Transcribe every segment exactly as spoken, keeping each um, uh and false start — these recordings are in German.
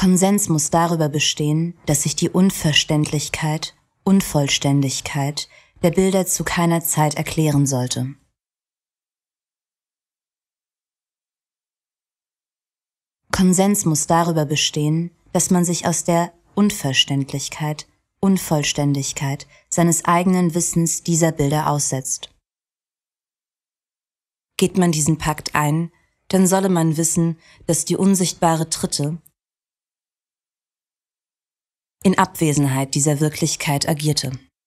Konsens muss darüber bestehen, dass sich die Unverständlichkeit, Unvollständigkeit der Bilder zu keiner Zeit erklären sollte. Konsens muss darüber bestehen, dass man sich aus der Unverständlichkeit, Unvollständigkeit seines eigenen Wissens dieser Bilder aussetzt. Geht man diesen Pakt ein, dann solle man wissen, dass die unsichtbare Dritte in Abwesenheit dieser Wirklichkeit agierte.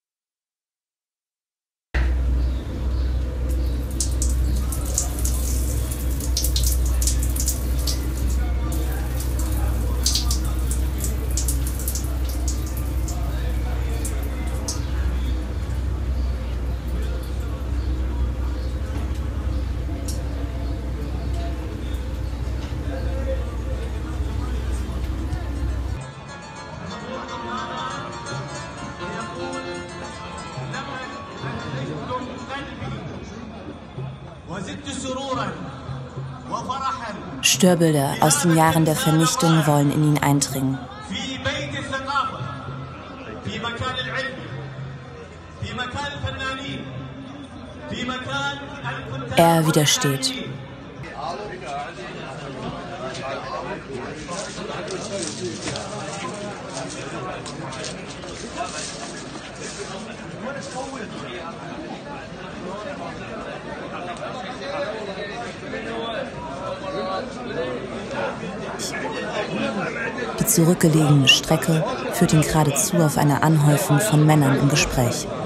Störbilder aus den Jahren der Vernichtung wollen in ihn eindringen. Er widersteht. Die zurückgelegene Strecke führt ihn geradezu auf eine Anhäufung von Männern im Gespräch.